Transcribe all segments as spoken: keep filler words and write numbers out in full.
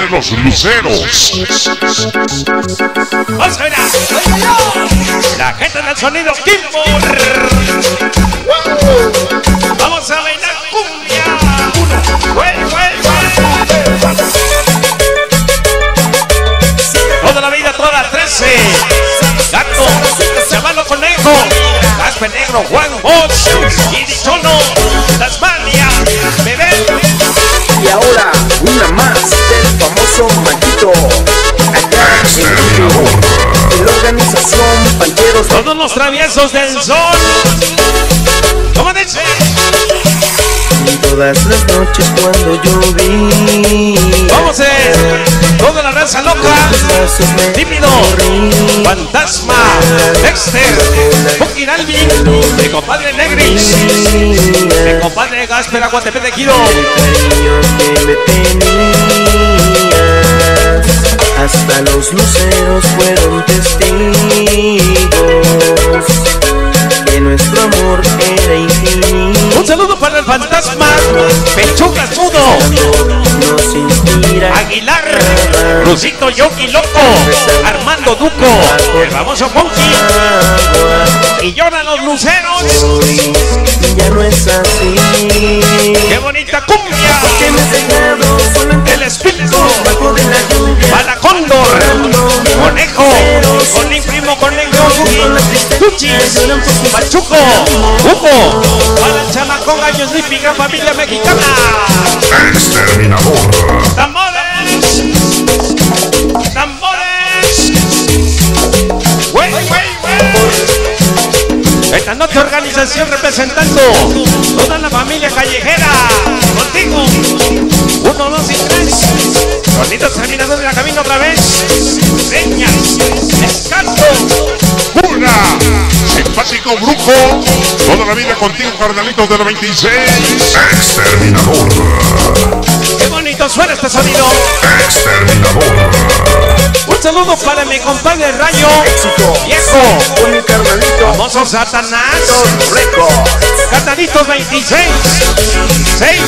de los luceros. Vamos a ver a la gente del sonido Kimball. Vamos a bailar cumbia. Güey, güey, güey. Toda la vida, toda la trece. Gato, Chavalo Conejo, Gaspe Negro, Juan Bosch, y Dichono, Tasmania, Bebé. Y ahora, una más del famoso Maquito. Acá en la organización Pancheros. Todos los traviesos del sol. ¿Cómo dice? Todas las noches cuando yo vi. Vamos a ver. Toda la raza loca. Tímido. Fantasma. Dexter. Joaquín Alvin. Mi compadre Negris. Mi compadre Gasper Aguatepe de Quiro. Hasta los luceros fueron testigos que nuestro amor era infinito. Un saludo para el fantasma Pechugas Mudo, nos inspira Aguilar, Rusito Yoki Loco, Armando Duco, el famoso Monkey, y lloran los luceros. Hoy ya no es así. ¡Qué bonita cumbia! Que me has dejado solo en El espíritu bajo de la lluvia. para Cóndor, Conejo, con mi primo Conejo, Cuchis, Pachuco, Hugo, para el chamaco Gallos y Piga, familia mexicana. Exterminador. ¡Tambores! ¡Tambores! ¡Güey, güey, güey! Esta noche organización representando toda la familia callejera. Contigo. Uno, dos y tres. Sonido terminador de la cabina otra vez. Señas. Descanso. Pura. Simpático brujo. Toda la vida contigo, carnalitos de la veintiséis. Exterminador. Qué bonito suena este sonido. Exterminador. Un saludo para mi compadre Rayo. Éxito. Viejo. Con mi carnalito. Famoso Satanás. Records. Carnalitos veintiséis. seis.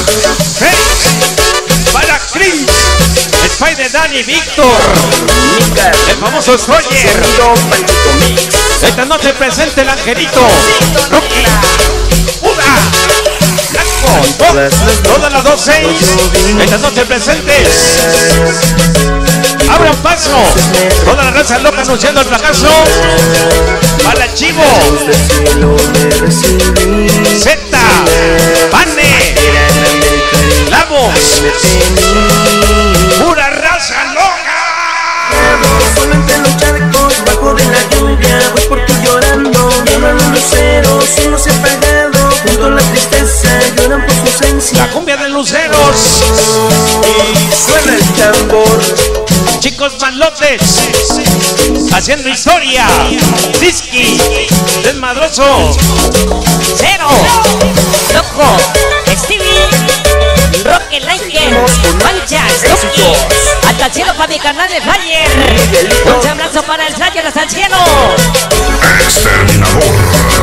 seis. Para Chris. Spider Danny Víctor. Mica. El famoso Stroyer. Sonido Panchito Mix. Esta noche presente el Angelito. Rocky. Uda. Blanco. Todas las Todas las dos seis. Esta noche presentes. Abran paso. Toda la raza loca anunciando el fracaso. Para Chivo. del cielo me recibí. Z. Pane. Era grande el cariño Lamos. que me tenía. Pura raza loca. Solo entre los charcos, bajo de la lluvia, voy por ti llorando. Llaman los luceros, uno se ha apagado. Junto a la tristeza, lloran por su ausencia. La cumbia de luceros. Y suena el tambor. Chicos malotes. Haciendo historia. Disky. Desmadroso. Cero, Loco, Stevie, Roque Like, Manchas, Tuki, hasta el cielo para mi canal de Flyer. Un abrazo para el Flyer hasta el cielo. Exterminador.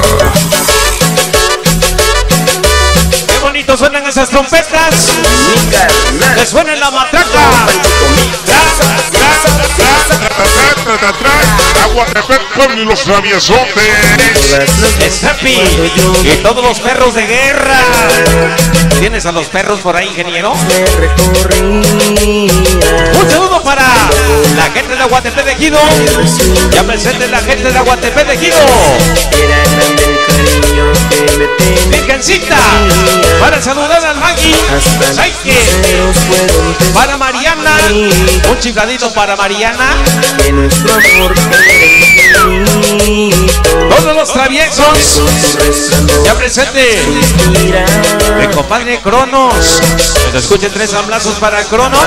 Qué bonito suenan esas trompetas. Mi carnal. Que suene la matraca. Panchito Mix. Aguatepec con los traviesotes. Todas las Snappy y todos los perros de guerra. ¿Tienes a los perros por ahí, ingeniero? me recorría. Un saludo para la gente de Aguatepec de Ejido. Ya presente la gente de Aguatepec de Ejido. Era grande el cariño que me tenía. Virgencita, para saludar al Magui. Hasta Saike, los luceros fueron para Mariana. Un chifladito para Mariana. que nuestro amor era infinito. Todos los traviesos. Ya presente mi compadre Cronos. Que se escuchen tres aplausos para Cronos.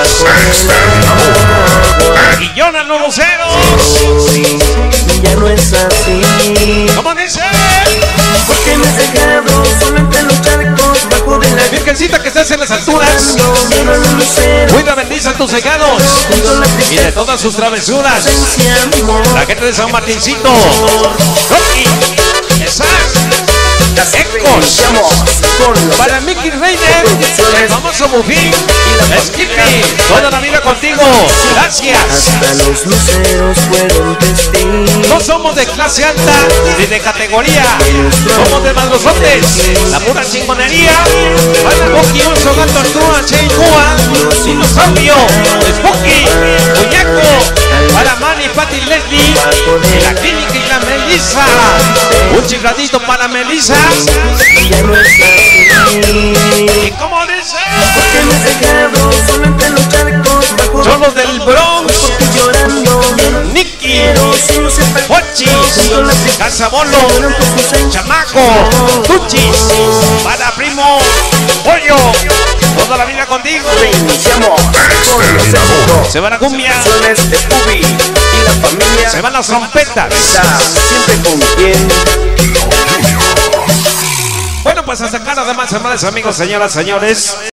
Y lloran los luceros. Ya no es así. ¿Cómo dice? Porque me has dejado solo entre los charcos, bajo de la Virgencita que estás en las alturas. lluvia, los luceros. Cuida, bendice a tus cegados Junto a la y de tristeza, todas sus travesuras. amor. La gente de San Martincito. Rocky. Esas. Ecos. Para Mickey Reiner, el famoso Buffy, Skippy, toda la vida contigo. Gracias. Hasta los luceros fueron testigos. No somos de clase alta ni de categoría, somos de madrosotes, la pura chingonería. Para Boki, Oso, Gato, Artúa, Che, Cuba, Dinosaurio, Spooky, Muñeco. Para Manny, Patty, Leslie, y la clínica y la Melissa. Un chifladito para Melissa. Ya no es así. ¿Y cómo dice? Porque me has dejado solo entre los charcos bajo Son los del Bronx. por ti llorando. Nicky, Pero si no se paga Pochis, Casabolo, Chamaco, Tuchis, para Primo, Pollo, toda la vida contigo. Iniciamos con los éxitos. Se va la cumbia, De Pubi y la familia. se van las trompetas. Está siempre con quien. Bueno, pues hasta acá nada más, hermanos, amigos, señoras, señores.